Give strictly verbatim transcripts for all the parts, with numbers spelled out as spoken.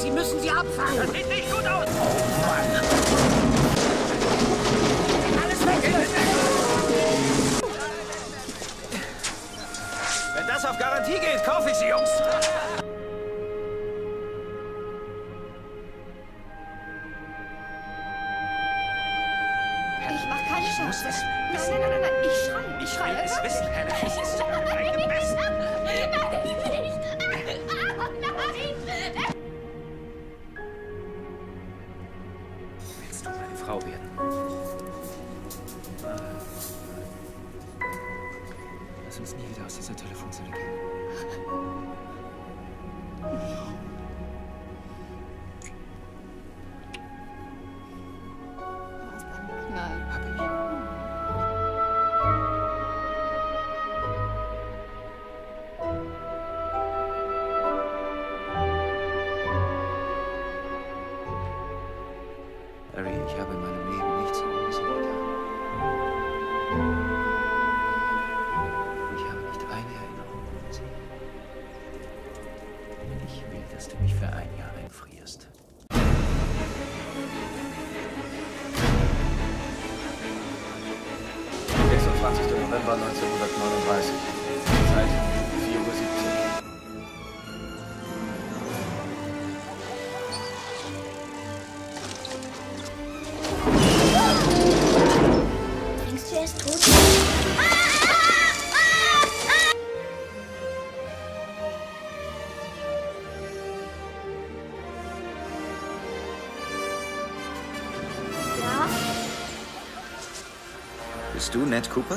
Sie müssen sie abfangen. Das sieht nicht gut aus. Oh Mann. Alles weg. Wenn das auf Garantie geht, kaufe ich sie, Jungs. Ich mach keine Chance. es Nein, wissen. nein, nein, nein, ich schreie. Ich will es wissen, Hannah. Es ist zu meinem Besten. Nein, nicht. Nein. Willst du meine Frau werden? Lass uns nie wieder aus dieser Telefonzelle gehen. Nein. Hab ich. Harry, ich habe in meinem Leben nichts Gutes getan. Ich habe nicht eine Erinnerung an sie. Ich will, dass du mich für ein Jahr einfrierst. sechsundzwanzigster November neunzehnhundertneununddreißig. Zeit vier Uhr siebzehn. Denkst du, er ist tot? Ja? Bist du Ned Cooper?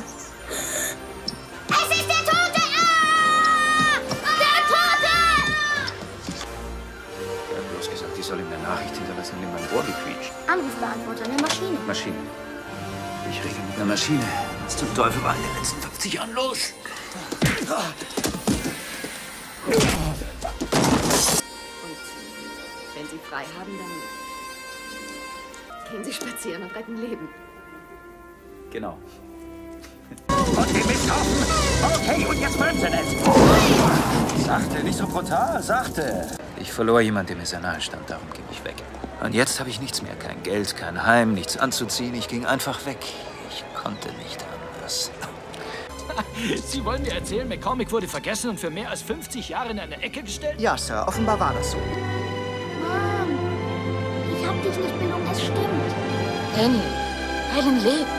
Es ist der Tote! Ah! Der Tote! Er hat bloß gesagt, ich soll ihm eine Nachricht hinterlassen und in mein Ohr gequietscht. Anrufbeantworter, eine Maschine. Maschine. Ich rede mit einer Maschine. Was zum Teufel war in den letzten fünfzig Jahren los? Und wenn Sie frei haben, dann gehen Sie spazieren und retten Leben. Genau. Und den Mist offen. Okay, und jetzt bleiben Sie nicht. Sachte, nicht so brutal, sachte. Ich verlor jemanden, der mir sehr nahe stand, darum ging ich weg. Und jetzt habe ich nichts mehr. Kein Geld, kein Heim, nichts anzuziehen. Ich ging einfach weg. Ich konnte nicht anders. Sie wollen mir erzählen, McCormick wurde vergessen und für mehr als fünfzig Jahre in eine Ecke gestellt? Ja, Sir, offenbar war das so. Mom, ich hab dich nicht belogen, es stimmt. Annie, Helen lebt.